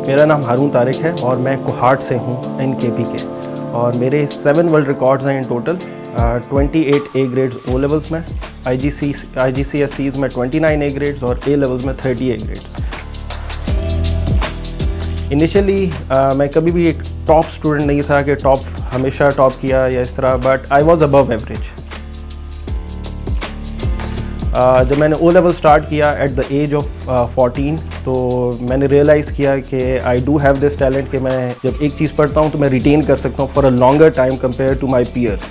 मेरा नाम हारून तारिक है और मैं कोहाट से हूँ NKP के, और मेरे 7 वर्ल्ड रिकॉर्ड्स हैं in total. 28 A grades O levels में, IGCSEs में 29 A ग्रेड्स और A लेवल्स में 30 A ग्रेड्स। इनिशियली मैं कभी भी एक टॉप स्टूडेंट नहीं था कि हमेशा टॉप किया या इस तरह, but I was above average. जब मैंने O लेवल स्टार्ट किया एट द एज ऑफ 14, तो मैंने रियलाइज़ किया कि I do have this talent कि मैं जब एक चीज़ पढ़ता हूँ तो मैं रिटेन कर सकता हूँ for a longer time compare to my peers.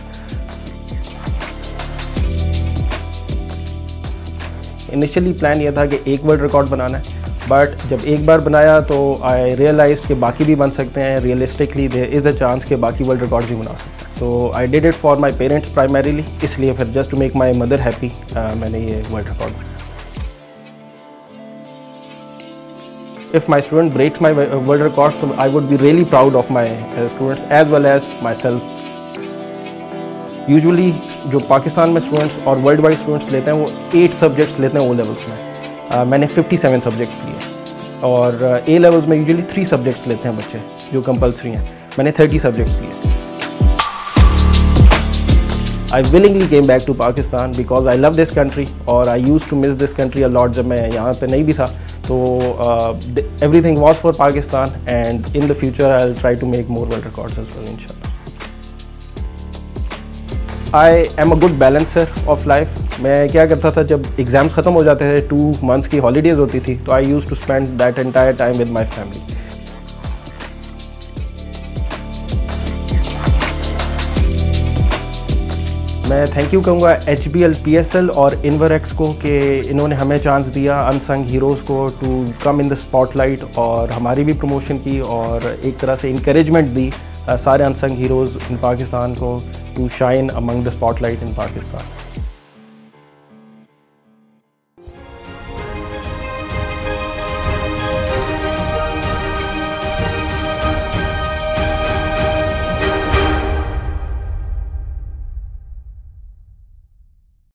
Initially plan ये था कि एक वर्ल्ड रिकॉर्ड बनाना है, बट जब एक बार बनाया तो आई रियलाइज कि बाकी भी बन सकते हैं। Realistically there is a chance कि बाकी वर्ल्ड रिकॉर्ड भी बना सकते हैं। तो I did it for my parents primarily, इसलिए फिर just to make my mother happy मैंने ये वर्ल्ड रिकॉर्ड बनाया। If my student breaks my world record, so I would be really proud of my students as well as myself. Usually जो पाकिस्तान में students और world wide students लेते हैं वो 8 subjects लेते हैं O लेवल्स में। मैंने 57 सब्जेक्ट्स लिए, और A लेवल्स में यूजुअली 3 सब्जेक्ट्स लेते हैं बच्चे जो कंपलसरी हैं। मैंने 30 सब्जेक्ट्स लिए। I willingly came back to Pakistan because I love this country, और I used to miss this country a lot जब मैं यहाँ पे नहीं भी था। तो everything was for Pakistan, and in the future I'll try to make more world records as well, inshallah. I am a good balancer of life. मैं क्या करता था जब एग्ज़ाम्स ख़त्म हो जाते थे, 2 months की हॉलीडेज़ होती थी, तो I used to spend that entire time with my family. मैं थैंक यू कहूँगा HBL, PSL और इन्वरेक्स को कि इन्होंने हमें चांस दिया अनसंग हीरोज़ को to come in the spotlight, और हमारी भी प्रमोशन की और एक तरह से इंकरेजमेंट दी सारे अनसंग हीरोज़ इन पाकिस्तान को to shine among the spotlight in Pakistan.